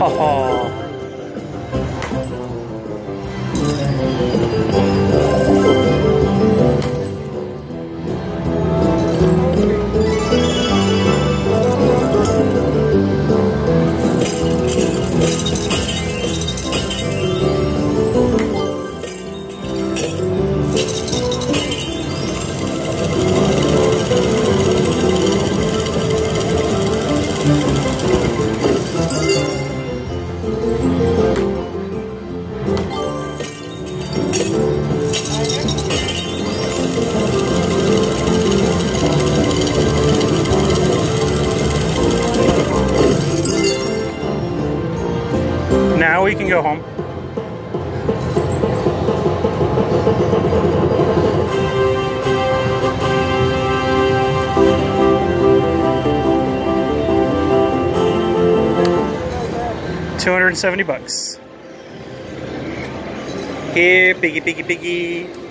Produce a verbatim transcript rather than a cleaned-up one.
Oh. Now we can go home. Two hundred and seventy bucks. Here, piggy, piggy, piggy.